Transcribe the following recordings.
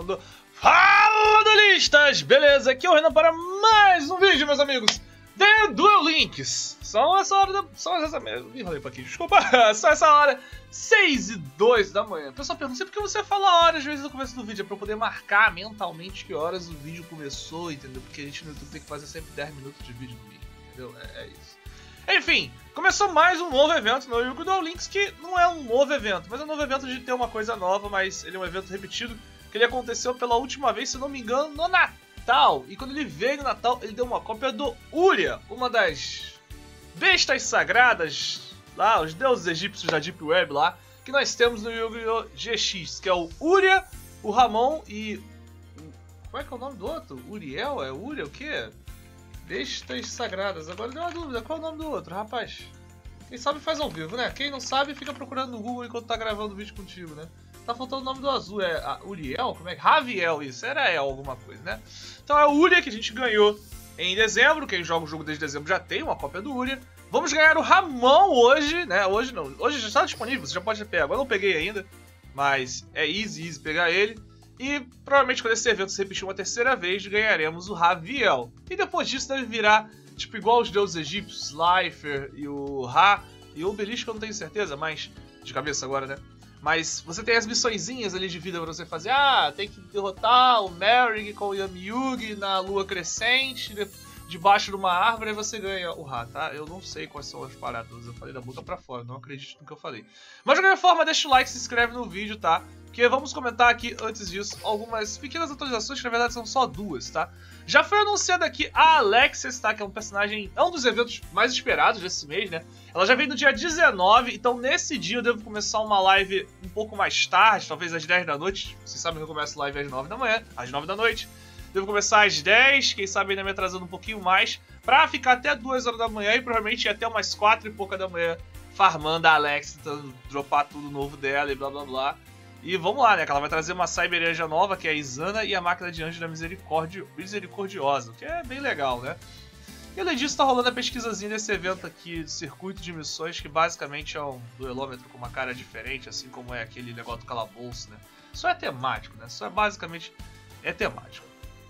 do Fala Duelistas! Beleza, aqui é o Renan para mais um vídeo, meus amigos, The Duel Links. São essa hora me enrolei pra aqui, desculpa. São essa hora 6h02 da manhã. O pessoal pergunta sempre por que você fala a hora às vezes no começo do vídeo. É pra eu poder marcar mentalmente que horas o vídeo começou, entendeu? Porque a gente no YouTube tem que fazer sempre 10 minutos de vídeo no mínimo, entendeu? É isso. Enfim, começou mais um novo evento no Yu-Gi-Oh! Duel Links, que não é um novo evento, mas é um novo evento de ter uma coisa nova, mas ele é um evento repetido, que ele aconteceu pela última vez, se não me engano, no Natal. E quando ele veio no Natal, ele deu uma cópia do Uria, uma das bestas sagradas, lá, os deuses egípcios da Deep Web lá, que nós temos no Yu-Gi-Oh! GX, que é o Uria, o Ramon e... Como é que é o nome do outro? Uriel? É Uria o quê? Bestas sagradas. Agora deu uma dúvida, qual é o nome do outro, rapaz? Quem sabe faz ao vivo, né? Quem não sabe fica procurando no Google enquanto tá gravando o vídeo contigo, né? Tá faltando o nome do azul, é Uriel? Como é que... Raviel, isso, era El alguma coisa, né? Então é o Uria que a gente ganhou em dezembro, quem joga o jogo desde dezembro já tem uma cópia do Uria. Vamos ganhar o Ramon hoje, né? Hoje não, hoje já está disponível, você já pode pegar. Agora eu não peguei ainda, mas é easy pegar ele. E provavelmente quando esse evento se repetir uma terceira vez, ganharemos o Raviel. E depois disso deve virar, tipo, igual os deuses egípcios, Slifer e o Ra e o Obelisco, eu não tenho certeza, mas... de cabeça agora, né? Mas você tem as missõezinhas ali de vida pra você fazer. Ah, tem que derrotar o Merrick com o Yami-Yugi na lua crescente, debaixo de uma árvore, e você ganha o Ra, tá? Eu não sei quais são as paradas, eu falei da boca pra fora, não acredito no que eu falei. Mas de qualquer forma, deixa o like, se inscreve no vídeo, tá? Porque vamos comentar aqui, antes disso, algumas pequenas atualizações, que na verdade são só duas, tá? Já foi anunciada aqui a Alexis, tá? Que é um personagem, é um dos eventos mais esperados desse mês, né? Ela já veio no dia 19, então nesse dia eu devo começar uma live um pouco mais tarde, talvez às 10 da noite. Vocês sabem que eu começo live às 9 da manhã, às 9 da noite. Devo começar às 10, quem sabe ainda me atrasando um pouquinho mais, pra ficar até 2 horas da manhã e provavelmente ir até umas 4 e pouca da manhã farmando a Alexis, tentando dropar tudo novo dela e blá blá blá. E vamos lá, né, que ela vai trazer uma Cyber Anja nova, que é a Isana, e a Máquina de Anjo da Misericordiosa, que é bem legal, né? E além disso, tá rolando a pesquisazinha desse evento aqui, de circuito de missões, que basicamente é um duelômetro com uma cara diferente, assim como é aquele negócio do calabouço, né? Só é temático, né? Só é basicamente temático.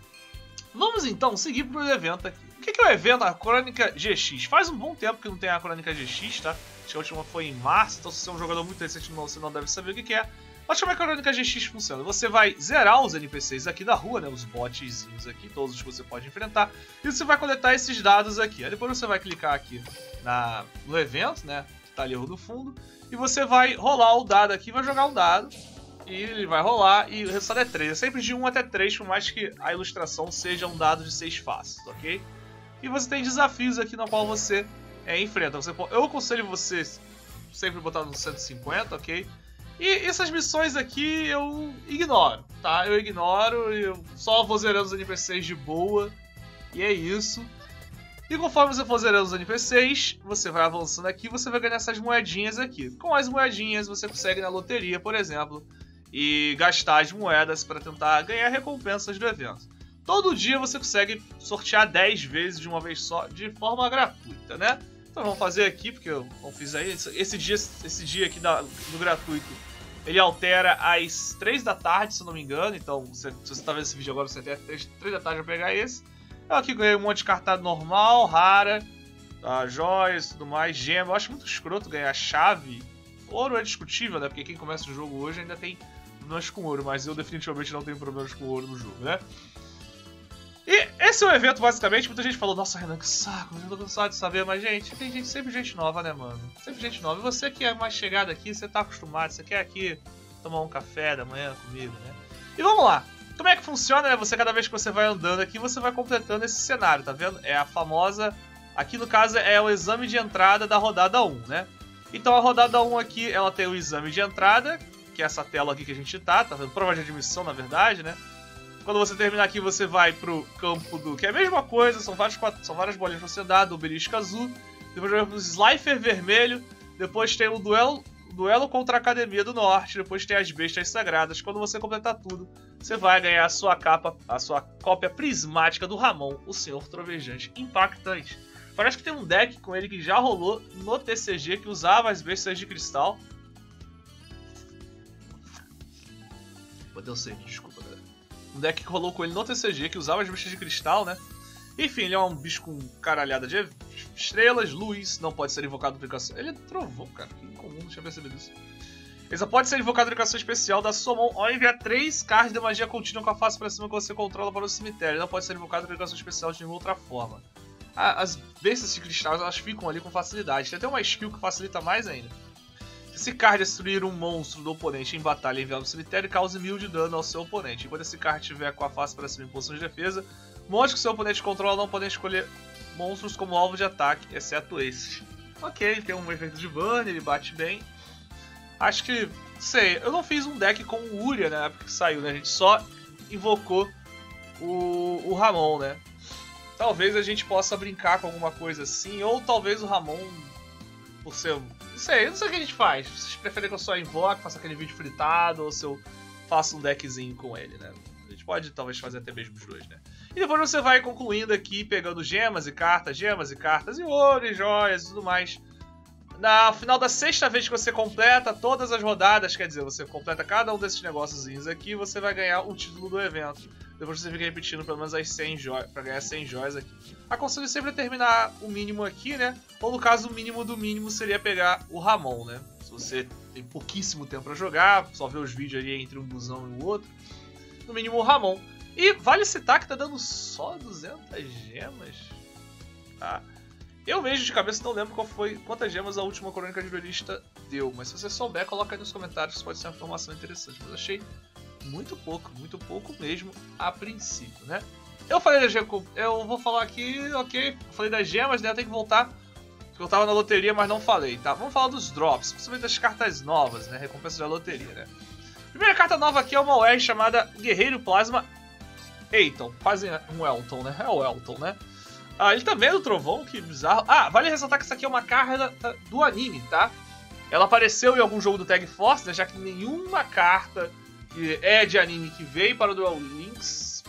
Vamos então seguir pro evento aqui. O que é o evento? A Crônica GX. Faz um bom tempo que não tem a Crônica GX, tá? Acho que a última foi em março, então se você é um jogador muito recente, você não deve saber o que é. Mas como é que a Crônica GX funciona? Você vai zerar os NPCs aqui da rua, né? Os botzinhos aqui, todos os que você pode enfrentar. E você vai coletar esses dados aqui. Aí depois você vai clicar aqui no evento, né? Que tá ali no fundo. E você vai rolar o dado aqui, vai jogar um dado. E ele vai rolar e o resultado é 3. É sempre de 1 até 3, por mais que a ilustração seja um dado de 6 faces, ok? E você tem desafios aqui no qual você enfrenta. Eu aconselho você sempre botar no 150, ok? E essas missões aqui eu ignoro, tá? Eu ignoro, eu só vou zerando os NPCs de boa. E é isso. E conforme você for zerando os NPCs, você vai avançando aqui e você vai ganhar essas moedinhas aqui. Com as moedinhas você consegue na loteria, por exemplo, e gastar as moedas para tentar ganhar recompensas do evento. Todo dia você consegue sortear 10 vezes de uma vez só, de forma gratuita, né? Então vamos fazer aqui, porque eu não fiz aí. Esse dia aqui do gratuito, ele altera às 3 da tarde, se eu não me engano. Então, se você tá vendo esse vídeo agora, você tem 3 da tarde pra pegar esse. Eu aqui ganhei um monte de cartada normal, rara, joias e tudo mais, gema. Eu acho muito escroto ganhar chave. Ouro é discutível, né? Porque quem começa o jogo hoje ainda tem problemas com ouro, mas eu definitivamente não tenho problemas com ouro no jogo, né? E esse é o evento, basicamente. Muita gente falou, nossa, Renan, que saco, eu tô cansado de saber, mas, gente, tem sempre gente nova, né, mano? Sempre gente nova. E você que é mais chegado aqui, você tá acostumado, você quer aqui tomar um café da manhã comigo, né? E vamos lá. Como é que funciona, né? Você, cada vez que você vai andando aqui, você vai completando esse cenário, tá vendo? É a famosa... Aqui, no caso, é o exame de entrada da rodada 1, né? Então, a rodada 1 aqui, ela tem o exame de entrada, que é essa tela aqui que a gente tá vendo? Prova de admissão, na verdade, né? Quando você terminar aqui, você vai pro campo do... que é a mesma coisa, são várias bolinhas pra você dar, do obelisco azul. Depois vai pro Slifer vermelho. Depois tem o duelo contra a Academia do Norte. Depois tem as bestas sagradas. Quando você completar tudo, você vai ganhar a sua cópia prismática do Ramon, o Senhor Trovejante Impactante. Parece que tem um deck com ele que já rolou no TCG, que usava as bestas de cristal. Botei o save, desculpa, galera. Um deck que rolou com ele no TCG, que usava as bichas de cristal, né? Enfim, ele é um bicho com caralhada de estrelas, luz, não pode ser invocado duplicação. Ele trovou, cara, que incomum, não tinha percebido isso. Ele só pode ser invocado duplicação especial da sua mão ao enviar 3 cards de magia contínua com a face pra cima que você controla para o cemitério. Ele não pode ser invocado duplicação especial de nenhuma outra forma. As bestas de cristal, elas ficam ali com facilidade. Tem até uma skill que facilita mais ainda. Se esse card destruir um monstro do oponente em batalha enviado no cemitério, cause 1000 de dano ao seu oponente. Enquanto esse card estiver com a face para cima em posição de defesa, monstros que seu oponente controla não podem escolher monstros como alvo de ataque, exceto esses. Ok, ele tem um efeito de burn, ele bate bem. Acho que, sei, eu não fiz um deck com o Uria na época que saiu, né? A gente só invocou o Ramon, né? Talvez a gente possa brincar com alguma coisa assim, ou talvez o Ramon, por ser... Não sei o que a gente faz. Vocês preferem que eu só invoque, faça aquele vídeo fritado, ou se eu faço um deckzinho com ele, né? A gente pode talvez fazer até mesmo os dois, né? E depois você vai concluindo aqui, pegando gemas e cartas, e ouro e joias e tudo mais. No final da 6ª vez que você completa todas as rodadas, quer dizer, você completa cada um desses negóciozinhos aqui, você vai ganhar o título do evento. Depois você fica repetindo pelo menos as 100 joias, pra ganhar 100 joias aqui. Aconselho sempre a terminar o mínimo aqui, né? Ou no caso, o mínimo do mínimo seria pegar o Ramon, né? Se você tem pouquíssimo tempo pra jogar, só ver os vídeos ali entre um busão e o outro. No mínimo o Ramon. E vale citar que tá dando só 200 gemas. Tá? Eu mesmo de cabeça não lembro quantas gemas a última crônica de duelista deu. Mas se você souber, coloca aí nos comentários, que pode ser uma informação interessante. Mas eu achei muito pouco mesmo a princípio, né? Eu falei da gema, eu vou falar aqui, ok, eu falei das gemas, né? Eu tenho que voltar, porque eu tava na loteria, mas não falei, tá? Vamos falar dos drops, principalmente das cartas novas, né? Recompensa da loteria, né? Primeira carta nova aqui é uma UR chamada Guerreiro Plasma Eiton, quase um Elton, né? É o Elton, né? Ele também é do Trovão, que bizarro. Vale ressaltar que isso aqui é uma carta do anime, tá? Ela apareceu em algum jogo do Tag Force, né? Já que nenhuma carta que é de anime que veio para o Duel Links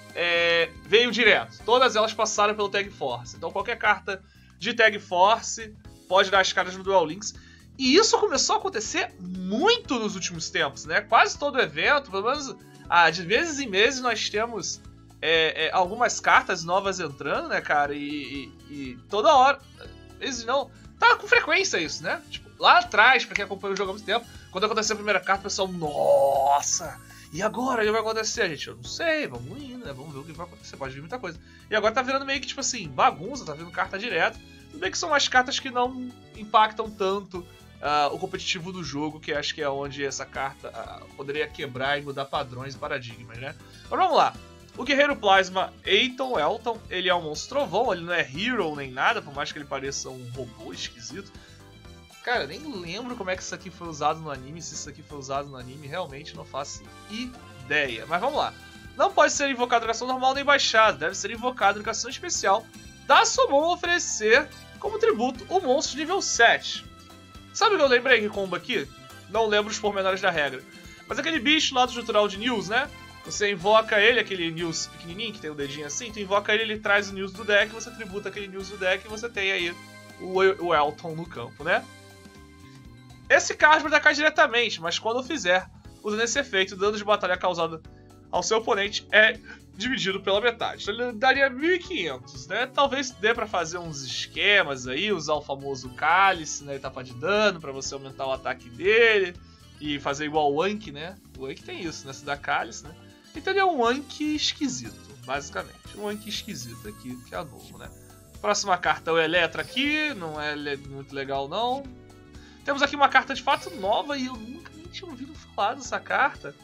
veio direto. Todas elas passaram pelo Tag Force. Então qualquer carta de Tag Force pode dar as caras no Duel Links. E isso começou a acontecer muito nos últimos tempos, né? Quase todo evento, pelo menos de vezes em meses nós temos algumas cartas novas entrando, né, cara? E toda hora, vezes não, tá com frequência isso, né? Tipo, lá atrás, pra quem acompanha o jogo há muito tempo, quando aconteceu a primeira carta, o pessoal, nossa! E agora? O que vai acontecer? Gente, eu não sei, vamos indo, né? Vamos ver o que vai acontecer, pode vir muita coisa. E agora tá virando meio que, tipo assim, bagunça, tá vindo carta direto. Tudo bem que são umas cartas que não impactam tanto o competitivo do jogo, que acho que é onde essa carta poderia quebrar e mudar padrões e paradigmas, né? Mas vamos lá. O Guerreiro Plasma Elton, ele é um monstro trovão, ele não é hero nem nada, por mais que ele pareça um robô esquisito. Cara, nem lembro como é que isso aqui foi usado no anime, se isso aqui foi usado no anime, realmente não faço ideia. Mas vamos lá. Não pode ser invocado educação normal nem baixada, deve ser invocado educação especial da Summon oferecer como tributo o monstro nível 7. Sabe o que eu lembrei que combo aqui? Não lembro os pormenores da regra. Mas aquele bicho lá do tutorial de News, né? Você invoca ele, aquele News pequenininho que tem o dedinho assim, tu invoca ele traz o News do deck, você tributa aquele News do deck e você tem aí o Elton no campo, né? Esse card vai atacar diretamente, mas quando fizer, usando esse efeito, o dano de batalha causado ao seu oponente é dividido pela metade. Então ele daria 1500, né? Talvez dê pra fazer uns esquemas aí, usar o famoso cálice na etapa de dano pra você aumentar o ataque dele e fazer igual o Anki, né? O Anki tem isso, né? Se dá cálice, né? Então ele é um Anki esquisito, basicamente. Um Anki esquisito aqui, que é novo, né? Próxima carta é o Eletra aqui, não é muito legal não. Temos aqui uma carta de fato nova e eu nunca nem tinha ouvido falar dessa carta.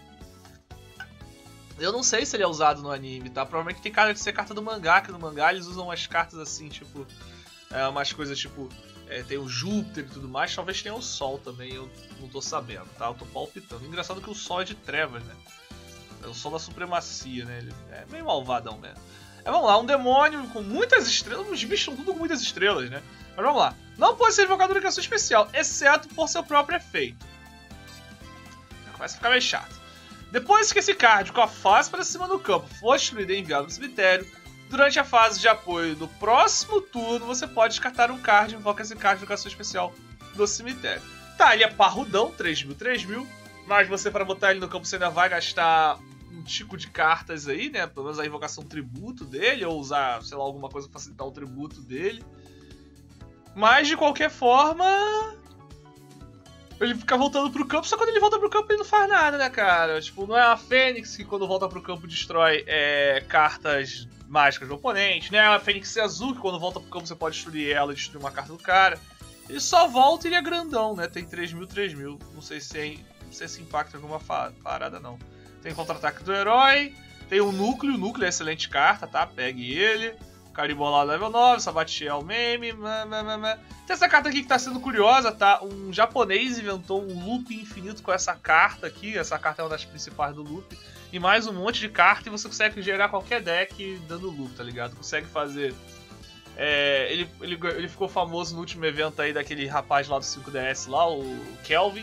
Eu não sei se ele é usado no anime, tá? Provavelmente tem cara de ser carta do mangá, que no mangá eles usam umas cartas assim, tipo... umas coisas tipo... tem o Júpiter e tudo mais, talvez tenha o Sol também, eu não tô sabendo, tá? Eu tô palpitando. Engraçado que o Sol é de trevas, né? É o Sol da supremacia, né? Ele é meio malvadão mesmo. Vamos lá, um demônio com muitas estrelas, os bichos são tudo com muitas estrelas, né? Mas vamos lá. Não pode ser invocado em educação especial, exceto por seu próprio efeito. Começa a ficar meio chato. Depois que esse card com a face para cima do campo for destruído e enviado no cemitério, durante a fase de apoio do próximo turno, você pode descartar um card e invoca esse card de educação especial do cemitério. Tá, ele é parrudão, 3000, mas você para botar ele no campo você ainda vai gastar um tico de cartas aí, né? Pelo menos a invocação tributo dele, ou usar, sei lá, alguma coisa pra facilitar o tributo dele. Mas, de qualquer forma, ele fica voltando pro campo, só quando ele volta pro campo ele não faz nada, né, cara? Tipo, não é a Fênix que quando volta pro campo destrói cartas mágicas do oponente, né? A Fênix Azul que quando volta pro campo você pode destruir ela e destruir uma carta do cara. Ele só volta e ele é grandão, né? Tem 3.000. Não sei se impacta alguma parada, não. Tem contra-ataque do herói, tem o núcleo é excelente carta, tá? Pegue ele. Caribolado level 9, Sabatiel meme. Tem essa carta aqui que tá sendo curiosa, tá? Um japonês inventou um loop infinito com essa carta aqui. Essa carta é uma das principais do loop. E mais um monte de carta e você consegue gerar qualquer deck dando loop, tá ligado? Consegue fazer... Ele ficou famoso no último evento aí daquele rapaz lá do 5DS lá, o Kelvin.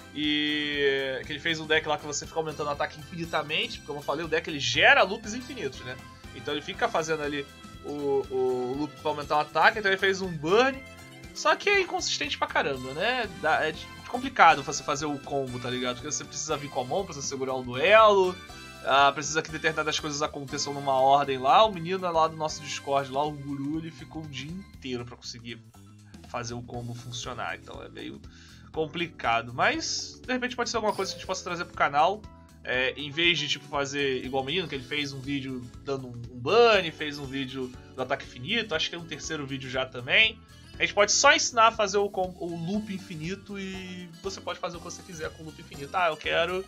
E que ele fez um deck lá que você fica aumentando o ataque infinitamente. Como eu falei, o deck ele gera loops infinitos, né? Então ele fica fazendo ali o loop pra aumentar o ataque. Então ele fez um burn. Só que é inconsistente pra caramba, né? É complicado você fazer o combo, tá ligado? Porque você precisa vir com a mão pra você segurar o duelo. Precisa que determinadas coisas aconteçam numa ordem lá. O menino lá do nosso Discord, lá, o Guru, ele ficou o dia inteiro pra conseguir fazer o combo funcionar. Então é meio complicado. Mas, de repente, pode ser alguma coisa que a gente possa trazer pro canal. Em vez de, tipo, fazer igual o menino, que ele fez um vídeo dando um ban, fez um vídeo do ataque infinito. Acho que tem um terceiro vídeo já também. A gente pode só ensinar a fazer o loop infinito e você pode fazer o que você quiser com o loop infinito. Eu quero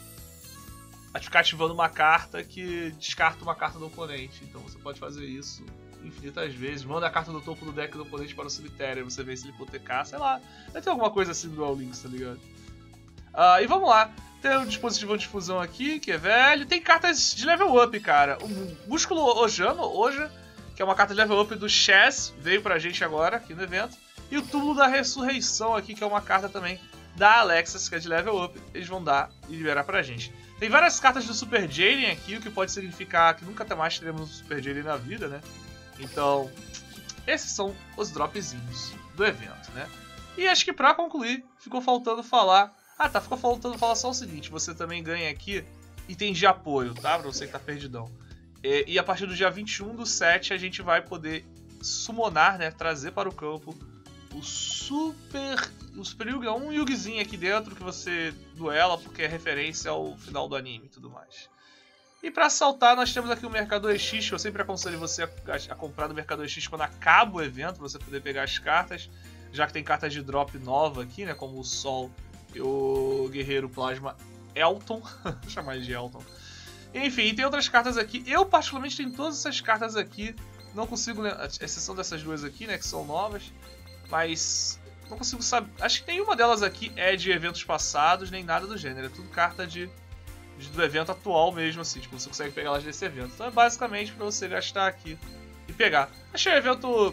ficar ativando uma carta que descarta uma carta do oponente. Então você pode fazer isso infinitas vezes. Manda a carta do topo do deck do oponente para o cemitério. Você vê se ele hipotecar, sei lá. Deve ter alguma coisa assim do Duel Links, tá ligado? E vamos lá. Tem um dispositivo de fusão aqui, que é velho. Tem cartas de level up, cara. O Músculo Oja, que é uma carta de level up do Chess, veio pra gente agora, aqui no evento. E o Túmulo da Ressurreição aqui, que é uma carta também da Alexis, que é de level up. Eles vão dar e liberar pra gente. Tem várias cartas do Super Jalen aqui, o que pode significar que nunca mais teremos um Super Jalen na vida, né? Então, esses são os dropzinhos do evento, né? E acho que pra concluir, ficou faltando falar... ficou faltando falar só o seguinte, você também ganha aqui itens de apoio, tá? Pra você que tá perdidão. E a partir do dia 21/7 a gente vai poder summonar, né? Trazer para o campo o Super Yugi, um Yugizinho aqui dentro que você duela porque é referência ao final do anime e tudo mais. E para saltar nós temos aqui o Mercador X, que eu sempre aconselho você a comprar no Mercador X quando acaba o evento, pra você poder pegar as cartas, já que tem cartas de drop nova aqui, né? Como o Sol e o Guerreiro Plasma Elton, vou chamar ele de Elton. Enfim, tem outras cartas aqui. Eu particularmente tenho todas essas cartas aqui. Não consigo, exceção dessas duas aqui, né, que são novas. Mas não consigo saber. Acho que nenhuma delas aqui é de eventos passados, nem nada do gênero. É tudo carta do evento atual mesmo, assim. Tipo, você consegue pegar elas desse evento. Então é basicamente pra você gastar aqui e pegar. Achei o evento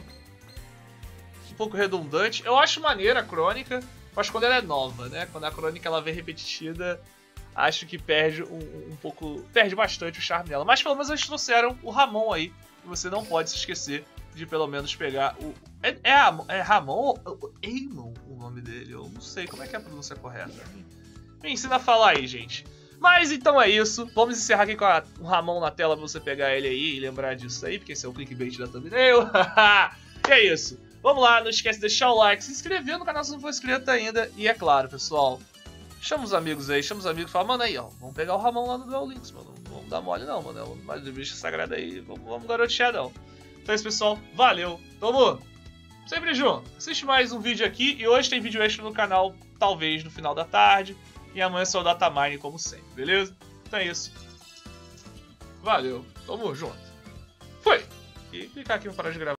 um pouco redundante. Eu acho maneira a crônica, mas quando ela é nova, né? Quando a crônica ela vem repetida, acho que perde um pouco... Perde bastante o charme dela. Mas pelo menos eles trouxeram o Ramon aí. E você não pode se esquecer de pelo menos pegar o... É Ramon ou Eamon o nome dele? Eu não sei como é que é a pronúncia correta. Me ensina a falar aí, gente. Mas então é isso. Vamos encerrar aqui com o Ramon na tela pra você pegar ele aí e lembrar disso aí, porque esse é o clickbait da thumbnail. E é isso. Vamos lá, não esquece de deixar o like, se inscrever no canal se não for inscrito ainda. E é claro, pessoal, chama os amigos aí, fala, mano, aí, ó, vamos pegar o Ramon lá no Duel Links, mano. Não vamos dar mole não, mano. É um mais de bicho sagrado aí, vamos garotear não. Então é isso, pessoal. Valeu. Tamo sempre junto. Assiste mais um vídeo aqui e hoje tem vídeo extra no canal, talvez no final da tarde. E amanhã é só o Datamine, como sempre, beleza? Então é isso. Valeu. Tamo junto. Fui. E clicar aqui no parar de gravar.